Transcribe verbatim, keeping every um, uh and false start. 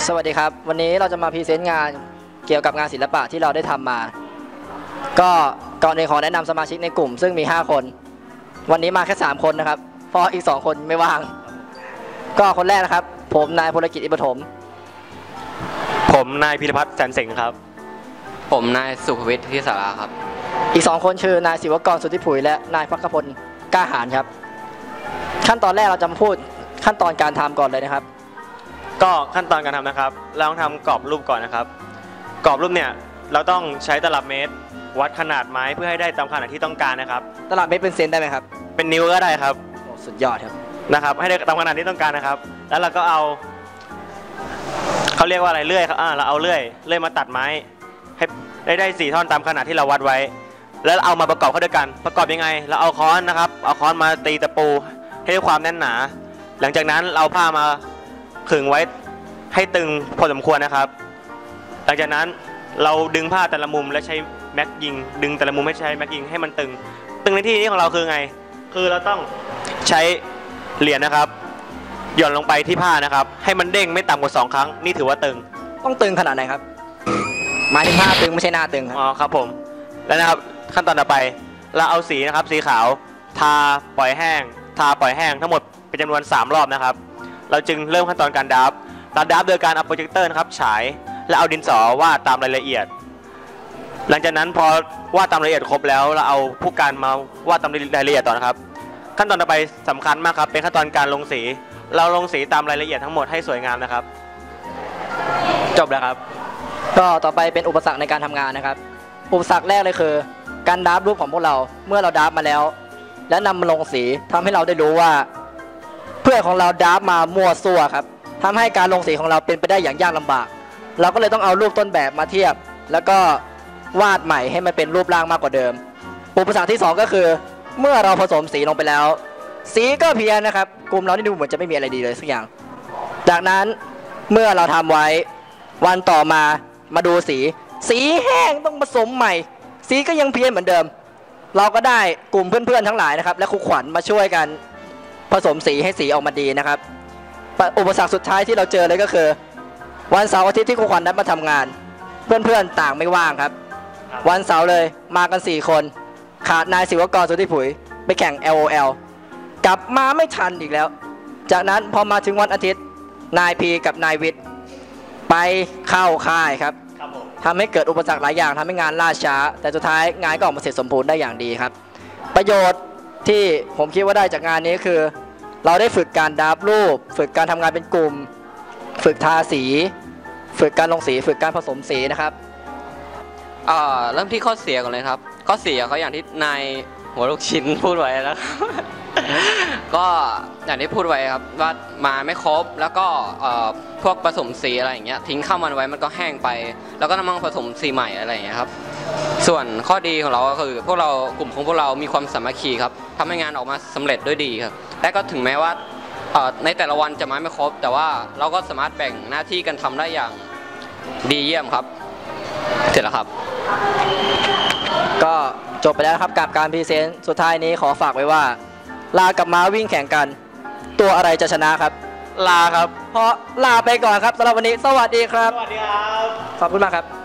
สวัสดีครับวันนี้เราจะมาพรีเซนต์งานเกี่ยวกับงานศิลปะที่เราได้ทำมาก็ก่อนอื่นขอแนะนำสมาชิกในกลุ่มซึ่งมีห้าคนวันนี้มาแค่สามคนนะครับเพราะอีกสองคนไม่ว่างก็คนแรกนะครับผมนายพลกิจอิปฐมผมนายพิรพัฒน์แสนเสงครับผมนายสุภวิทย์ที่สาราครับอีกสองคนคือนายศิวกรสุทธิผุยและนายพักพลกล้าหาญครับขั้นตอนแรกเราจะมาพูดขั้นตอนการทำก่อนเลยนะครับก็ขั้นตอนการทำนะครับเราต้องทำกรอบรูปก่อนนะครับกรอบรูปเนี่ยเราต้องใช้ตลับเมตรวัดขนาดไม้เพื่อให้ได้ตามขนาดที่ต้องการนะครับตลับเมตรเป็นเซนได้ไหมครับเป็นนิ้วก็ได้ครับสุดยอดครับนะครับให้ได้ตามขนาดที่ต้องการนะครับแล้วเราก็เอาเขาเรียกว่าอะไรเลื่อยครับอ่าเราเอาเลื่อยเลื่อยมาตัดไม้ให้ได้ได้สี่ท่อนตามขนาดที่เราวัดไว้แล้วเอามาประกอบเข้าด้วยกันประกอบยังไงเราเอาค้อนนะครับเอาค้อนมาตีตะปูให้ได้ความแน่นหนาหลังจากนั้นเราผ้ามาขึงไว้ให้ตึงพอสมควรนะครับหลังจากนั้นเราดึงผ้าแต่ละมุมและใช้แม็กยิงดึงแต่ละมุมให้ใช้แม็กยิงให้มันตึงตึงในที่นี้ของเราคือไงคือเราต้องใช้เหรียญนะครับหย่อนลงไปที่ผ้านะครับให้มันเด้งไม่ต่ำกว่าสองครั้งนี่ถือว่าตึงต้องตึงขนาดไหนครับหมายถึงผ้าตึงไม่ใช่หน้าตึงครับอ๋อครับผมแล้วนะครับขั้นตอนต่อไปเราเอาสีนะครับสีขาวทาปล่อยแห้งทาปล่อยแห้งทั้งหมดเป็นจำนวนสามรอบนะครับเราจึงเริ่มขั้นตอนการดับเราดับโดยการเอาโปรเจคเตอร์นะครับฉายและเอาดินสอวาดตามรายละเอียดหลังจากนั้นพอวาดตามรายละเอียดครบแล้วเราเอาผู้การมาวาดตามรายละเอียดต่อนะครับขั้นตอนต่อไปสำคัญมากครับเป็นขั้นตอนการลงสีเราลงสีตามรายละเอียดทั้งหมดให้สวยงามนะครับจบแล้วครับก็ต่อไปเป็นอุปสรรคในการทำงานนะครับอุปสรรคแรกเลยคือการดับรูปของพวกเราเมื่อเราดับมาแล้วและนำมาลงสีทำให้เราได้รู้ว่าเพื่อนของเราดับมามั่วซั่วครับทำให้การลงสีของเราเป็นไปได้อย่างยากลำบากเราก็เลยต้องเอารูปต้นแบบมาเทียบแล้วก็วาดใหม่ให้มันเป็นรูปร่างมากกว่าเดิมอุปสรรคที่สองก็คือเมื่อเราผสมสีลงไปแล้วสีก็เพี้ยนนะครับกลุ่มเรานี่ดูเหมือนจะไม่มีอะไรดีเลยสักอย่างจากนั้นเมื่อเราทำไว้วันต่อมามาดูสีสีแห้งต้องผสมใหม่สีก็ยังเพี้ยนเหมือนเดิมเราก็ได้กลุ่มเพื่อนๆทั้งหลายนะครับและครูขวัญมาช่วยกันผสมสีให้สีออกมาดีนะครับอุปสรรคสุดท้ายที่เราเจอเลยก็คือวันเสาร์อาทิตย์ที่ครูขวัญนัดมาทำงานเพื่อนๆต่างไม่ว่างครับวันเสาร์เลยมากันสี่คนขาดนายศิวกรสุทธิผุยไปแข่ง แอล โอ แอล กลับมาไม่ทันอีกแล้วจากนั้นพอมาถึงวันอาทิตย์นายพีกับนายวิทย์ไปเข้าค่ายครับทำให้เกิดอุปสรรคหลายอย่างทำให้งานล่าช้าแต่สุดท้ายงานก็ออกมาเสร็จสมบูรณ์ได้อย่างดีครับประโยชน์ที่ผมคิดว่าได้จากงานนี้คือเราได้ฝึกการดับรูปฝึกการทำงานเป็นกลุ่มฝึกทาสีฝึกการลงสีฝึกการผสมสีนะครับเอ่อเริ่มที่ข้อเสียก่อนเลยครับข้อเสียเขาอย่างที่นายหัวลูกชิ้นพูดไว้แล้ว ก็อย่างที่พูดไว้ครับว่ามาไม่ครบแล้วก็พวกผสมสีอะไรอย่างเงี้ยทิ้งข้าวมันไว้มันก็แห้งไปแล้วก็นำมาผสมสีใหม่อะไรอย่างเงี้ยครับส่วนข้อดีของเราก็คือพวกเรากลุ่มของพวกเรามีความสามัคคีครับทำให้งานออกมาสำเร็จด้วยดีครับและก็ถึงแม้ว่าในแต่ละวันจะมาไม่ครบแต่ว่าเราก็สามารถแบ่งหน้าที่กันทำได้อย่างดีเยี่ยมครับเสร็จแล้วครับก็จบไปแล้วครับกับการพรีเซนต์สุดท้ายนี้ขอฝากไว้ว่าลากับม้าวิ่งแข่งกันตัวอะไรจะชนะครับลาครับเพราะลาไปก่อนครับสำหรับวันนี้สวัสดีครับสวัสดีครับขอบคุณมากครับ